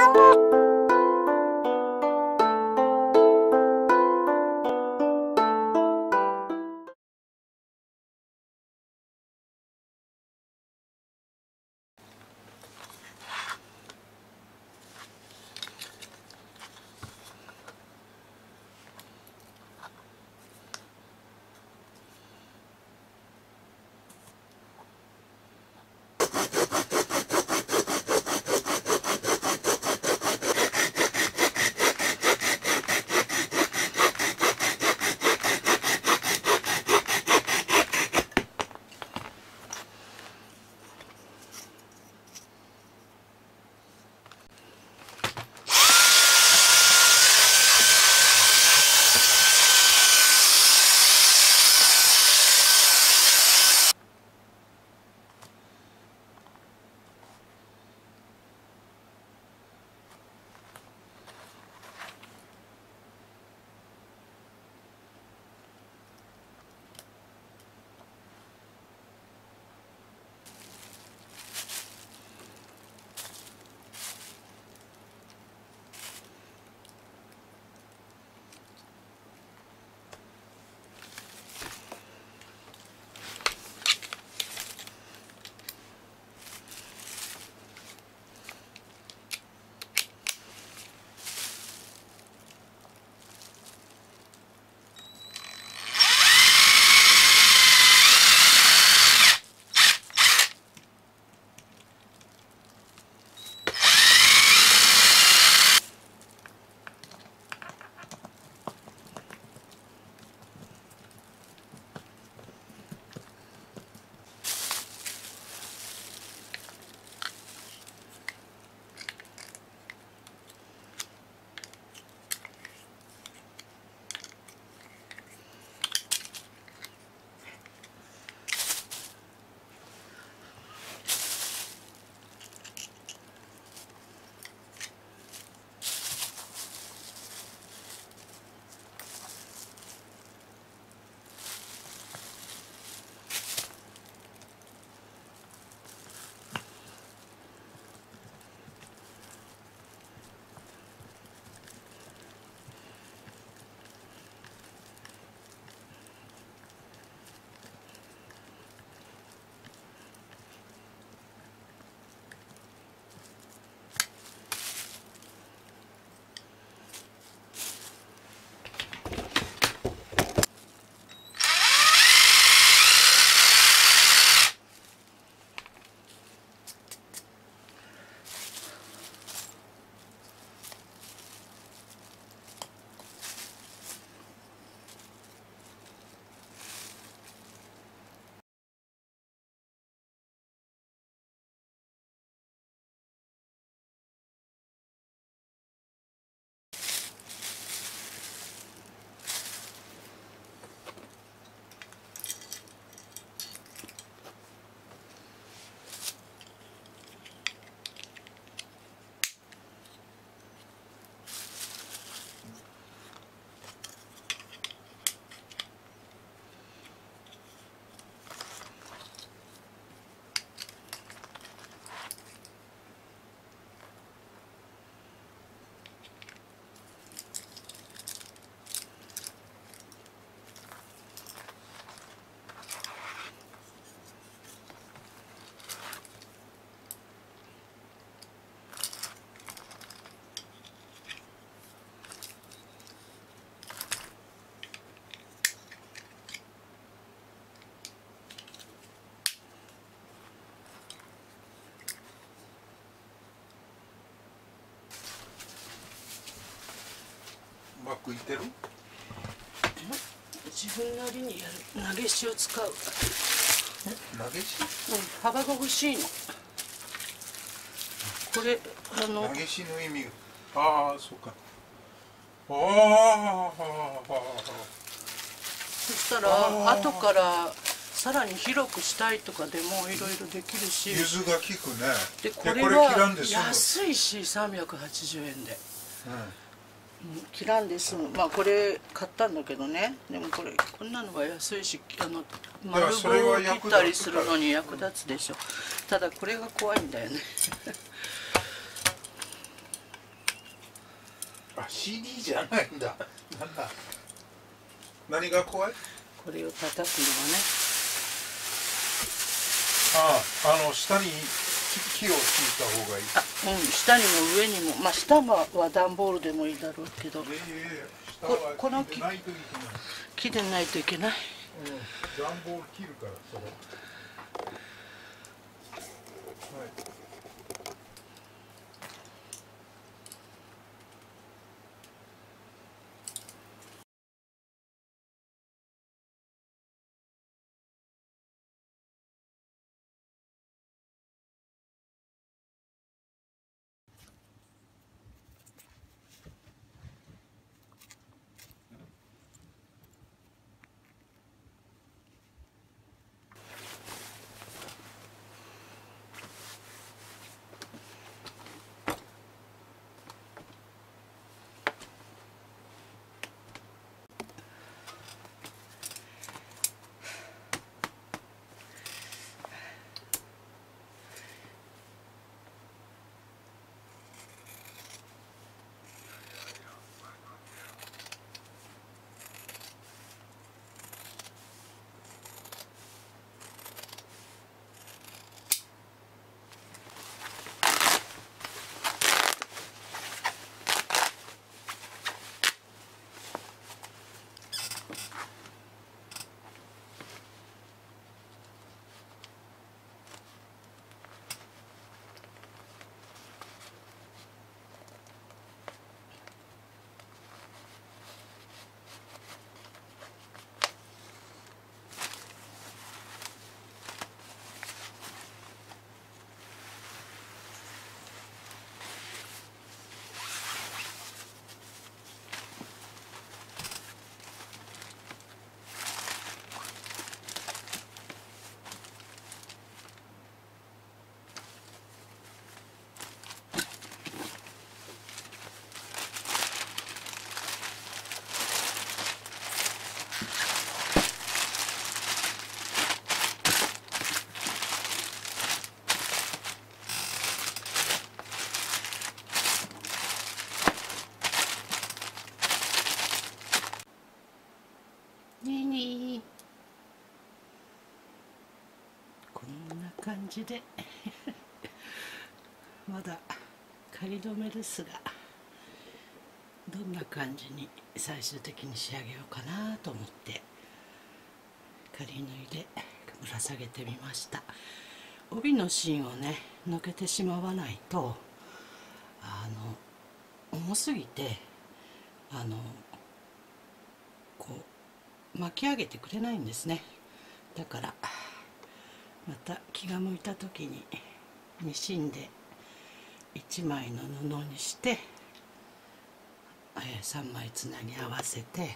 まくいってる？ 自分なりにやる。投げ石を使う。 投げ石？ 幅が欲しいの。これ投げ石の意味。ああ、そうか。ああ。 そしたら後からさらに広くしたいとかでもいろいろできるし。 融通が効くね。 でこれは安いし380円で。切らんで済む。まあこれ買ったんだけどね。でもこんなのが安いし丸棒を切ったりするのに役立つでしょ。ただこれが怖いんだよね。 あ、CD じゃないんだ。なんだ。何が怖い？ これを叩くのがね。 下に木を敷いた方がいい。 下にも上にも、まあ下は段ボールでもいいだろうけど、 下はこの木でないといけない。 木でないといけない。 段ボール切るからそれ。はい。 こんな感じでまだ仮止めですが、どんな感じに最終的に仕上げようかなと思って仮縫いでぶら下げてみました。帯の芯をねのけてしまわないと重すぎてこう巻き上げてくれないんですね。だからまた気が向いた時にミシンで1枚の布にして3枚つなぎ合わせて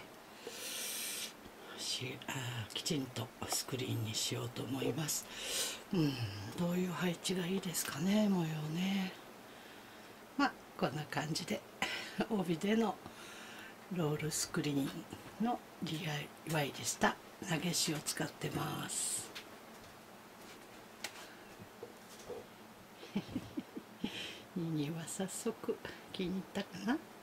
きちんとスクリーンにしようと思います。どういう配置がいいですかね、模様ね。まあこんな感じで帯でのロールスクリーンの DIY でした。投げ石を使ってます。ニーニーは早速気に入ったかな。